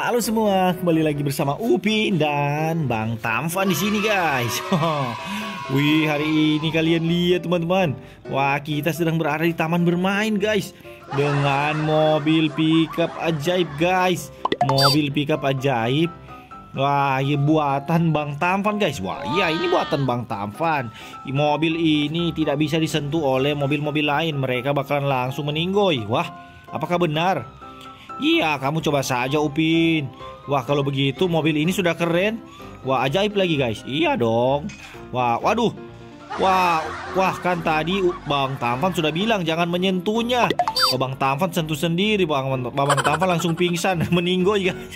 Halo semua, kembali lagi bersama Upin dan Bang Tampan di sini, guys. Wih, hari ini kalian lihat teman-teman. Wah, kita sedang berada di taman bermain, guys. Dengan mobil pickup ajaib, guys. Mobil pickup ajaib. Wah, ini buatan Bang Tampan, guys. Wah, iya, ini buatan Bang Tampan. Mobil ini tidak bisa disentuh oleh mobil-mobil lain. Mereka bakalan langsung meninggoy. Wah, apakah benar? Iya, kamu coba saja, Upin. Wah, kalau begitu mobil ini sudah keren. Wah, ajaib lagi, guys. Iya dong. Wah, waduh. Wah, kan tadi Bang Tampan sudah bilang jangan menyentuhnya. Oh, Bang Tampan sentuh sendiri. Bang Tampan langsung pingsan, meninggoy, guys.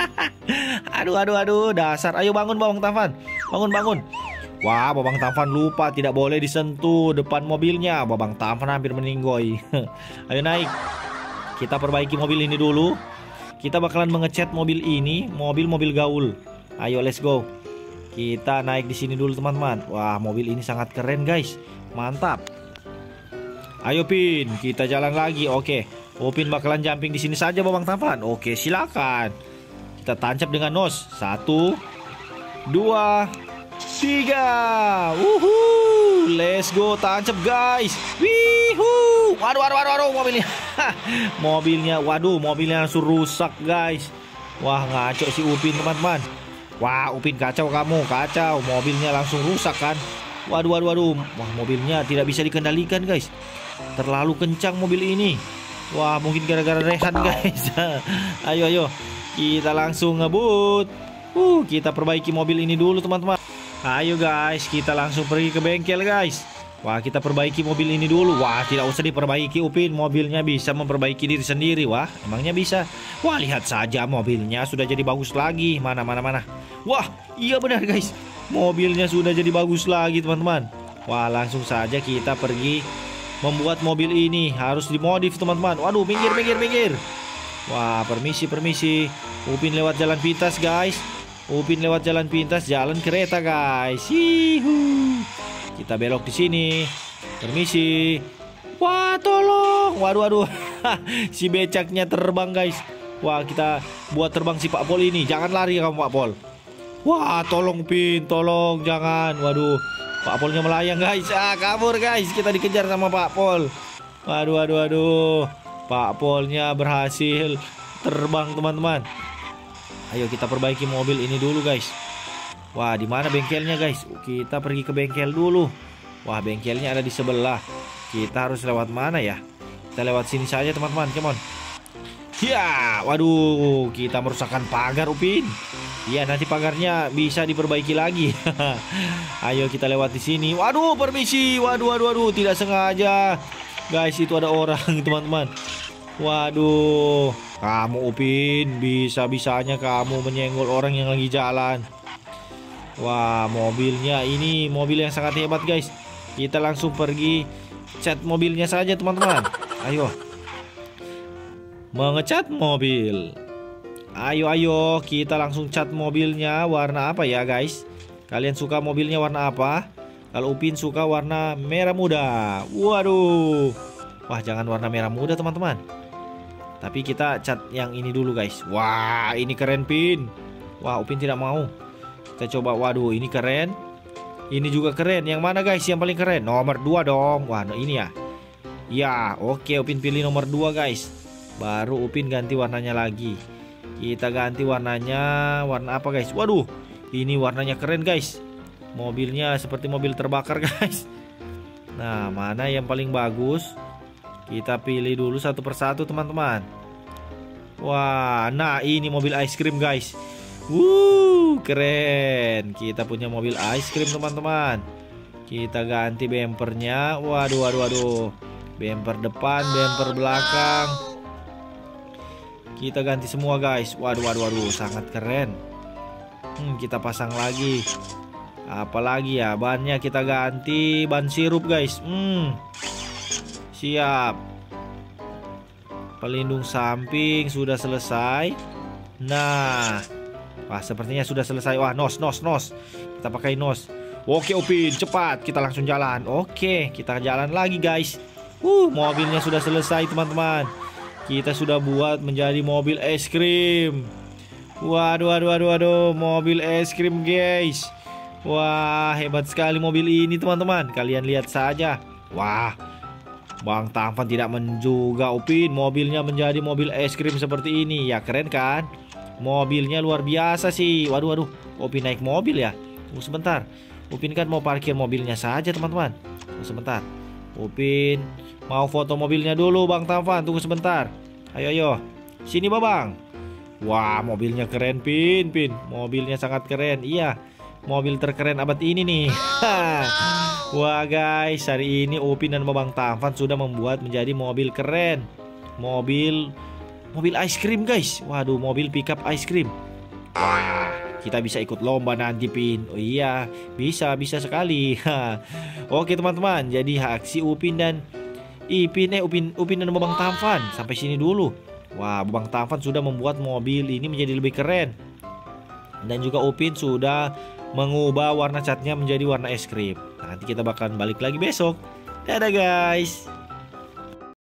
Aduh, dasar. Ayo bangun, Bang Tampan. Bangun. Wah, Bang Tampan lupa tidak boleh disentuh depan mobilnya. Bang Tampan hampir meninggoy. Ayo naik. Kita perbaiki mobil ini dulu. Kita bakalan mengecat mobil ini, mobil gaul. Ayo, let's go. Kita naik di sini dulu, teman-teman. Wah, mobil ini sangat keren, guys. Mantap. Ayo, Pin, kita jalan lagi. Oke. Upin bakalan jumping di sini saja, Bang Tampan. Oke, silakan. Kita tancap dengan nos. 1, 2, 3. Let's go, tancap, guys. Wihuu. Waduh, mobilnya. Mobilnya langsung rusak, guys. Wah, ngaco si Upin, teman-teman. Wah, Upin kacau kamu, kacau. Mobilnya langsung rusak kan. Waduh. Wah, mobilnya tidak bisa dikendalikan, guys. Terlalu kencang mobil ini. Wah, mungkin gara-gara rehan, guys. Ayo. Kita langsung ngebut. Kita perbaiki mobil ini dulu, teman-teman. Ayo, guys, kita langsung pergi ke bengkel, guys. Wah, kita perbaiki mobil ini dulu. Wah, tidak usah diperbaiki, Upin. Mobilnya bisa memperbaiki diri sendiri. Wah, emangnya bisa? Wah, lihat saja mobilnya sudah jadi bagus lagi. Mana. Wah, iya benar, guys. Mobilnya sudah jadi bagus lagi, teman-teman. Wah, langsung saja kita pergi membuat mobil ini. Harus dimodif, teman-teman. Waduh, minggir. Wah, permisi. Upin lewat jalan pintas, guys. Jalan kereta, guys. Hihu. Kita belok di sini. Permisi. Wah, tolong. Waduh. Si becaknya terbang, guys. Wah, kita buat terbang si Pak Pol ini. Jangan lari kamu, Pak Pol. Wah, tolong, Pin. Tolong, jangan. Waduh. Pak Polnya melayang, guys. Kabur, guys. Kita dikejar sama Pak Pol. Waduh. Pak Polnya berhasil terbang, teman-teman. Ayo kita perbaiki mobil ini dulu, guys. Wah, di mana bengkelnya, guys? Kita pergi ke bengkel dulu. Wah, bengkelnya ada di sebelah. Kita harus lewat mana ya? Kita lewat sini saja, teman-teman. Come on. Ya, waduh, kita merusakkan pagar, Upin. Iya, nanti pagarnya bisa diperbaiki lagi. Ayo kita lewat di sini. Waduh, permisi. Waduh, tidak sengaja. Guys, itu ada orang, teman-teman. Waduh, kamu, Upin, bisa-bisanya kamu menyenggol orang yang lagi jalan. Wah, mobilnya ini mobil yang sangat hebat, guys. Kita langsung pergi cat mobilnya saja, teman-teman. Ayo. Mengecat mobil. Ayo, kita langsung cat mobilnya. Warna apa ya, guys? Kalian suka mobilnya warna apa? Kalau Upin suka warna merah muda. Waduh. Wah, jangan warna merah muda, teman-teman. Tapi kita cat yang ini dulu, guys. Wah, ini keren, Pin. Wah, Upin tidak mau. Kita coba. Waduh, ini keren. Ini juga keren. Yang mana, guys, yang paling keren? Nomor 2 dong. Wah, ini ya. Ya, oke, Upin pilih nomor 2, guys. Baru Upin ganti warnanya lagi. Kita ganti warnanya. Warna apa, guys? Waduh, ini warnanya keren, guys. Mobilnya seperti mobil terbakar, guys. Nah, mana yang paling bagus? Kita pilih dulu satu persatu, teman-teman. Wah, nah ini mobil ice cream, guys. Keren. Kita punya mobil ice cream, teman-teman. Kita ganti bempernya. Waduh. Bemper depan, bemper belakang. Kita ganti semua, guys. Waduh, sangat keren. Kita pasang lagi. Apalagi ya, bannya kita ganti ban sirup, guys. Siap. Pelindung samping sudah selesai. Nah, wah, sepertinya sudah selesai. Wah, nos. Kita pakai nos. Oke, Upin, cepat. Kita langsung jalan. Oke, kita jalan lagi, guys. Mobilnya sudah selesai, teman-teman. Kita sudah buat menjadi mobil es krim. Waduh, waduh, waduh, waduh, mobil es krim guys. Wah, hebat sekali mobil ini teman-teman. Kalian lihat saja. Wah, Bang Tampan tidak menduga Upin mobilnya menjadi mobil es krim seperti ini. Ya keren kan? Mobilnya luar biasa sih. Waduh, waduh, Upin naik mobil ya. Tunggu sebentar. Upin kan mau parkir mobilnya saja teman-teman. Tunggu sebentar. Upin mau foto mobilnya dulu Bang Tampan. Tunggu sebentar. Ayo, ayo. Sini Babang. Wah, mobilnya keren Pin. Mobilnya sangat keren. Iya, mobil terkeren abad ini nih. Wah guys, hari ini Upin dan Babang Tampan sudah membuat menjadi mobil keren. Mobil ice cream guys. Waduh, mobil pickup ice cream. Wah, kita bisa ikut lomba nanti Pin. Oh iya, bisa sekali. Oke teman-teman, jadi aksi Upin dan Upin dan Babang Tampan sampai sini dulu. Wah, Babang Tampan sudah membuat mobil ini menjadi lebih keren. Dan juga Upin sudah mengubah warna catnya menjadi warna es krim. Nanti kita bakalan balik lagi besok. Dadah guys.